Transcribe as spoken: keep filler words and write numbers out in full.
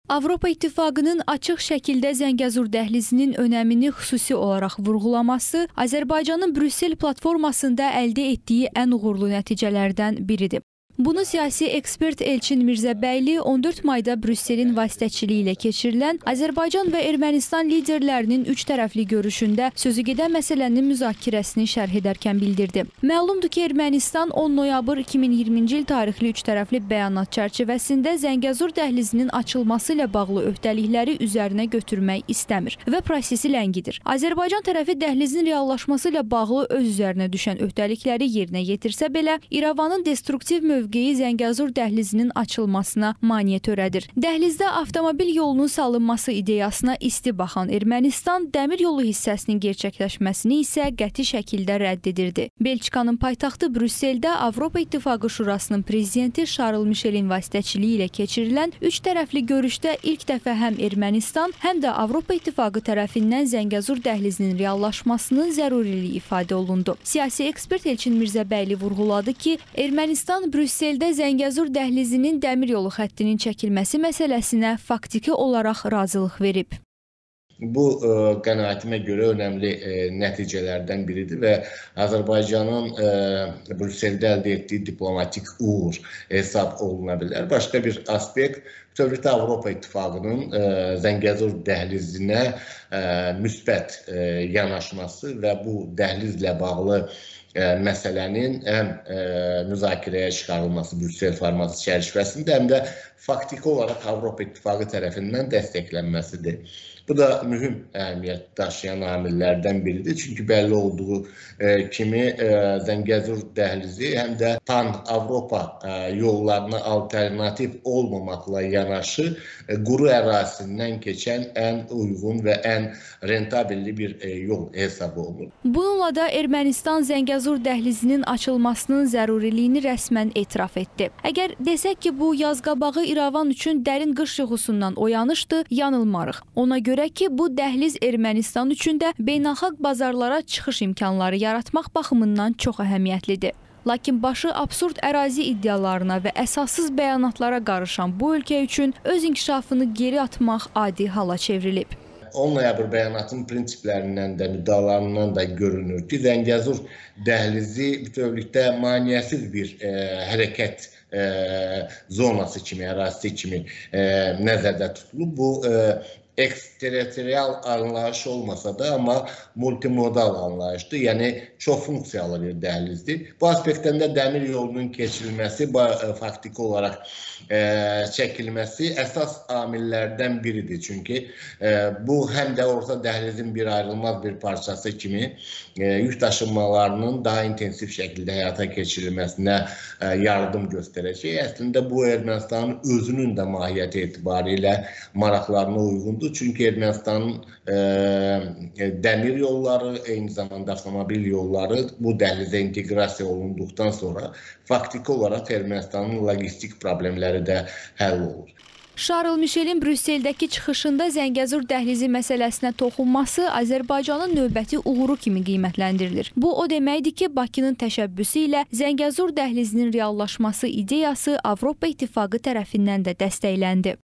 Avropa İttifaqının açıq şəkildə Zəngəzur dəhlizinin önəmini xüsusi olaraq vurğulaması Azərbaycanın Brüssel platformasında əldə etdiyi ən uğurlu nəticələrdən biridir. Bunu siyasi ekspert Elçin Mirzəbəyli on dörd mayda Brüsselin vasitəçiliyi ilə keçirilən Azərbaycan və Ermənistan liderlərinin üç tərəfli görüşündə sözügedən məsələnin müzakirəsini şərh edərkən bildirdi. Məlumdur ki, Ermənistan on noyabr iki min iyirminci il tarixli üç tərəfli bəyanat çərçivəsində Zəngəzur dəhlizinin açılması ilə bağlı öhdəlikləri üzərinə götürmək istəmir və prosesi ləngidir. Azərbaycan tərəfi dəhlizin reallaşması ilə bağlı öz üzərinə düşən öhdəlikləri yerinə yetirsə belə, İrəvanın destruktiv mövqeyi Zəngəzur dəhlizinin açılmasına maneə törədir. Dəhlizdə avtomobil yolunun salınması ideyasına isti baxan Ermənistan dəmir yolu hissəsinin gerçəkləşməsini isə qəti şəkildə rədd edirdi. Belçikanın paytaxtı Brüsseldə Avropa İttifaqı Şurasının prezidenti Şarl Mişelin vasitəçiliyi ilə keçirilən üç tərəfli görüşdə ilk dəfə həm Ermənistan, həm də Avropa İttifaqı tərəfindən Zəngəzur dəhlizinin reallaşmasının zəruriliyi ifadə olundu. Siyasi ekspert Elçin Mirzəbəyli vurğuladı ki, Ermənistan Brüssel Brüsseldə Zəngəzur dəhlizinin dəmir yolu xəttinin çəkilməsi məsələsinə faktiki olaraq razılıq verib. Bu e, qənaətimə görə önəmli e, nəticələrdən biridir və Azərbaycanın e, Brüsseldə əldə etdiyi diplomatik uğur hesab oluna bilər. Başqa bir aspekt, bütövlükdə Avropa İttifaqının e, Zəngəzur dəhlizinə e, müsbət e, yanaşması və bu dəhlizlə bağlı E, məsələnin həm e, müzakirəyə çıxarılması Brüssel forması çərçivəsində, həm də faktiki olaraq Avropa İttifaqı tərəfindən dəstəklənməsidir. Bu da mühüm əhəmiyyət daşıyan amillərdən biridir. Çünki bəlli olduğu e, kimi e, Zəngəzur dəhlizi həm də pan-Avropa e, yollarına alternativ olmamakla yanaşı e, quru ərazisindən keçən ən uyğun və ən rentabilli bir e, yol hesab olunur. Bununla da Ermənistan Zəngəzur dəhlizinin açılmasının zəruriliyini rəsmən etiraf etdi. Əgər desək ki, bu yazqabağı İrəvan üçün dərin qış yuxusundan oyanışdı, yanılmarıq. Ona görə ki, bu dəhliz Ermənistan üçün də beynəlxalq bazarlara çıxış imkanları yaratmaq baxımından çox əhəmiyyətlidir. Lakin başı absurd ərazi iddialarına və əsassız bəyanatlara qarışan bu ölkə üçün öz inkişafını geri atmaq adi hala çevrilib. on noyabr bəyanatın prinsiplərindən də, müddəalarından da görünür ki, Zəngəzur dəhlizi bütövlükdə maneəsiz bir e, hərəkət e, zonası kimi, ərazisi kimi e, nəzərdə tutulub. Bu e, eksterritorial anlayış olmasa da, amma multimodal anlayışdır. Yəni, çox funksiyalı bir dəhlizdir. Bu aspektdən də dəmir yolunun keçirilməsi, faktiki olaraq e, çəkilməsi əsas amillərdən biridir. Çünki e, bu həm də orta dəhlizin bir ayrılmaz bir parçası kimi e, yük daşınmalarının daha intensiv şəkildə həyata keçirilməsinə e, yardım göstərəcək. Əslində, bu Ermənistanın özünün də mahiyyəti etibarilə maraqlarına uyğundur. Çünki Ermənistanın e, dəmir yolları, eyni zamanda avtomobil yolları bu dəhlizə inteqrasiya olunduqdan sonra faktiki olaraq Ermənistanın logistik problemləri də həll olur. Şarl Mişelin Brüsseldəki çıxışında Zəngəzur dəhlizi məsələsinə toxunması Azərbaycanın növbəti uğuru kimi qiymətləndirilir. Bu o deməkdir ki, Bakının təşəbbüsü ilə Zəngəzur dəhlizinin reallaşması ideyası Avropa İttifaqı tərəfindən də dəstəkləndi.